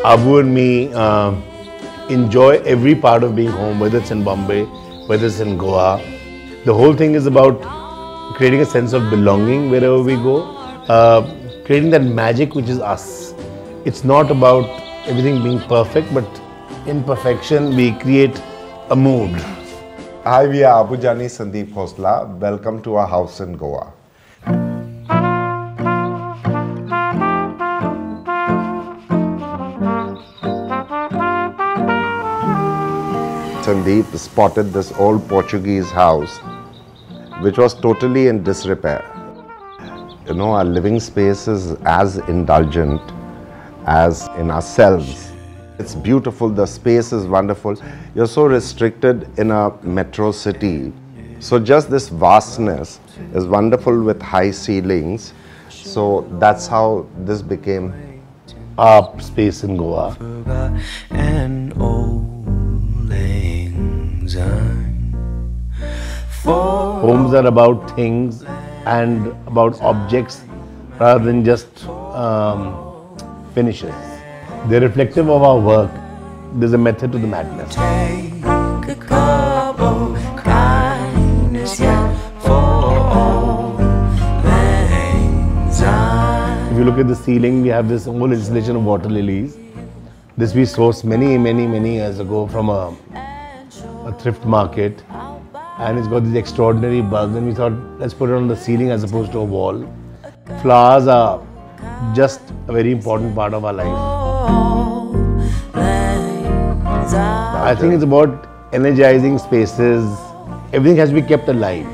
Abu and me enjoy every part of being home, whether it's in Bombay, whether it's in Goa. The whole thing is about creating a sense of belonging wherever we go, creating that magic which is us. It's not about everything being perfect, but in perfection we create a mood. Hi, we are Jani, Sandeep, Khosla. Welcome to our house in Goa. Sandeep spotted this old Portuguese house which was totally in disrepair. You know, our living space is as indulgent as in ourselves. It's beautiful, the space is wonderful. You're so restricted in a metro city. So just this vastness is wonderful with high ceilings. So that's how this became our space in Goa. Homes are about things and about objects rather than just finishes. They're reflective of our work. There's a method to the madness. If you look at the ceiling, we have this whole installation of water lilies. This we sourced many years ago from a thrift market, and it's got these extraordinary bulbs, and we thought, let's put it on the ceiling as opposed to a wall. Flowers are just a very important part of our life. I think it's about energizing spaces. Everything has to be kept alive.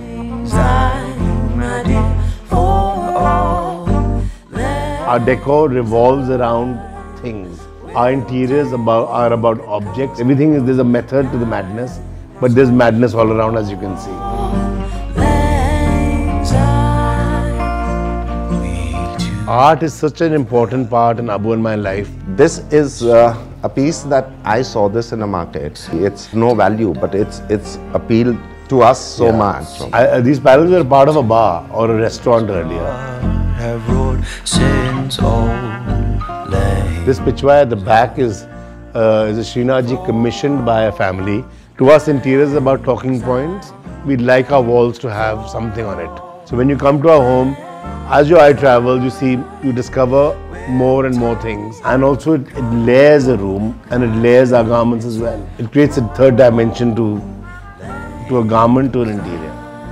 Our decor revolves around things. Our interiors are about objects. Everything is, there's a method to the madness, but there's madness all around, as you can see. Art is such an important part in Abu and my life. This is a piece that I saw this in a market. It's no value, but it's appealed to us so much. These panels were part of a bar or a restaurant earlier. This picture at the back is a Srinathji commissioned by a family. To us, interior is about talking points. We'd like our walls to have something on it. So when you come to our home, as your eye travels, you discover more and more things. And also it layers a room and it layers our garments as well. It creates a third dimension to a garment, to an interior.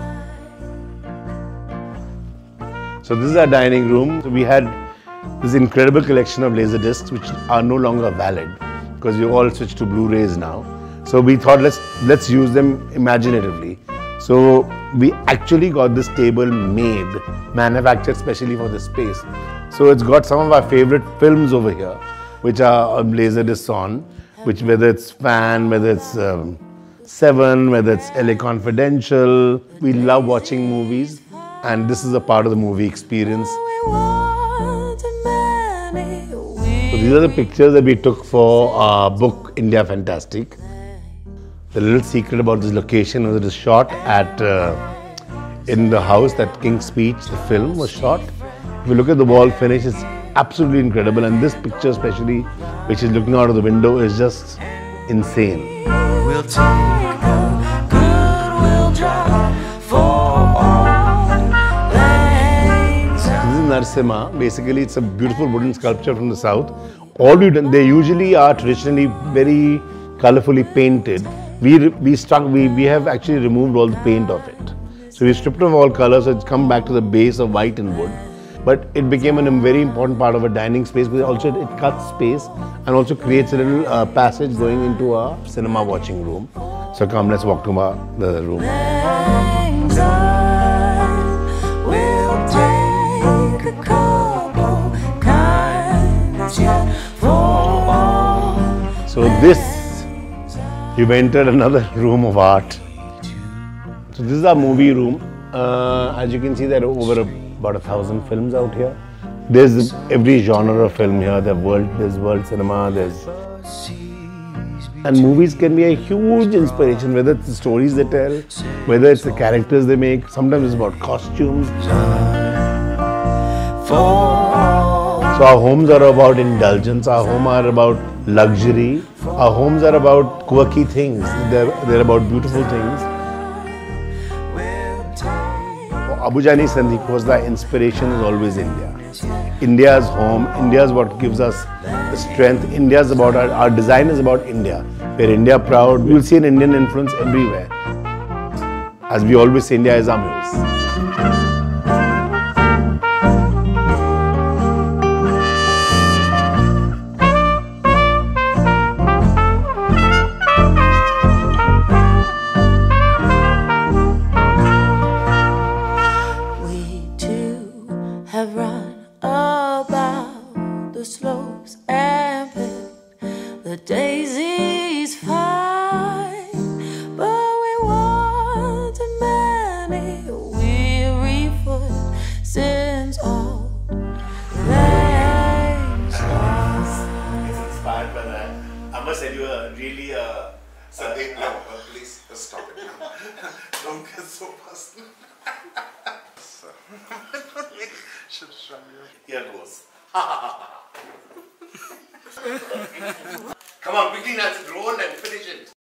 So this is our dining room. So we had this incredible collection of laser discs which are no longer valid because we all switched to Blu-rays now. So we thought let's use them imaginatively. So we actually got this table made, manufactured specially for this space. So it's got some of our favorite films over here, which are laser discs on, which whether it's Fan, whether it's Seven, whether it's LA Confidential. We love watching movies, and this is a part of the movie experience. So these are the pictures that we took for our book, India Fantastic. The little secret about this location was it is shot at in the house that King's Speech, the film, was shot. If you look at the wall finish, it's absolutely incredible, and this picture especially, which is looking out of the window, is just insane. We'll take a goodwill drive for all things. This is Narasimha. Basically, it's a beautiful wooden sculpture from the south. All we've done, they usually are traditionally very colorfully painted. We have actually removed all the paint of it. So we stripped off all colors, so it's come back to the base of white and wood. But it became a very important part of a dining space because also it cuts space and also creates a little passage going into our cinema watching room. So come, let's walk to the room. So you've entered another room of art. So this is our movie room. As you can see, there are over about 1,000 films out here. There's every genre of film here. There's world cinema. And movies can be a huge inspiration, whether it's the stories they tell, whether it's the characters they make. Sometimes it's about costumes. So our homes are about indulgence. Our homes are about luxury. Our homes are about quirky things. They're about beautiful things. For Jani, Sandeep, Khosla, inspiration is always India. India's home. India is what gives us the strength. India's about our design is about India. We're India proud. You'll see an Indian influence everywhere. As we always say, India is our muse. Have run about the slopes and picked the daisies fine, but we wanted many weary foot since all things lost. It's inspired by that. I must tell you a really Sandeep, no, please stop it now. Don't get so personal. Here goes. Come on, quickly, Nancy, roll and finish it.